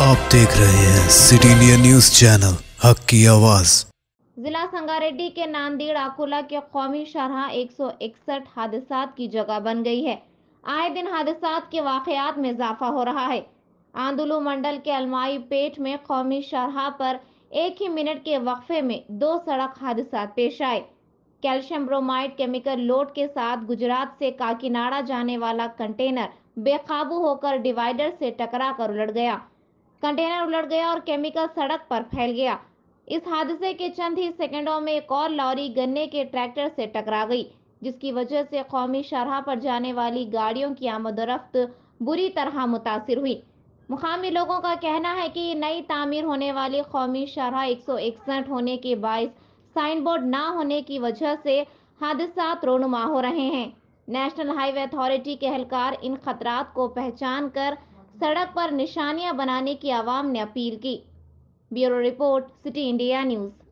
आप देख रहे हैं सिटी इंडिया न्यूज चैनल, हक की आवाज। जिला संगारेड्डी के नांदेड़ अकोला के कौमी शाहराह 161 हादसात की जगह बन गई है। आए दिन हादसात के वाकयात में इजाफा हो रहा है। आंदुलु मंडल के अलमाई पेट में कौमी शाहराह पर एक ही मिनट के वक्फे में 2 सड़क हादसात पेश आए। कैल्शियम ब्रोमाइड केमिकल लोड के साथ गुजरात से काकीनाडा जाने वाला कंटेनर बेकाबू होकर डिवाइडर से टकरा कर उलट गया। कंटेनर उलट गया और केमिकल सड़क पर फैल गया। इस हादसे के चंद ही सेकंडों में एक और लॉरी गन्ने के ट्रैक्टर से टकरा गई, जिसकी वजह से कौमी शाहराह पर जाने वाली गाड़ियों की आमदोरफ्त बुरी तरह मुतासिर हुई। मुकामी लोगों का कहना है कि नई तामीर होने वाली कौमी शाहराह 161 होने के बायस साइन बोर्ड ना होने की वजह से हादसात रोनुमा हो रहे हैं। नेशनल हाईवे अथॉरिटी के एहलकार इन खतरात को पहचान कर सड़क पर निशानियां बनाने की आवाम ने अपील की। Bureau report, city India news.